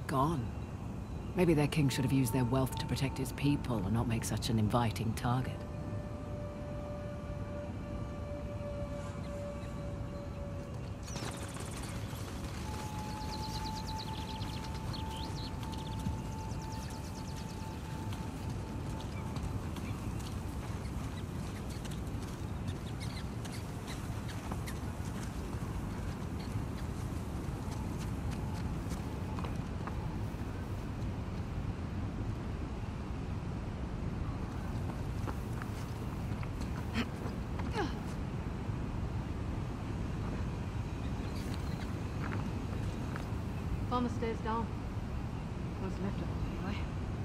gone. Maybe their king should have used their wealth to protect his people and not make such an inviting target. On the stairs down. What's left of it, anyway.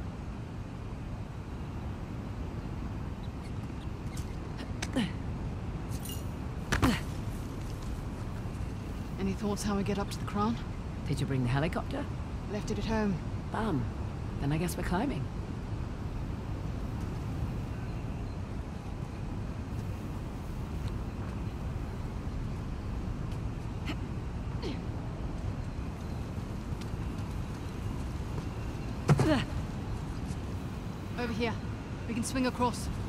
Any thoughts how we get up to the Crown? Did you bring the helicopter? Left it at home. Bum. Then I guess we're climbing. Over here. We can swing across.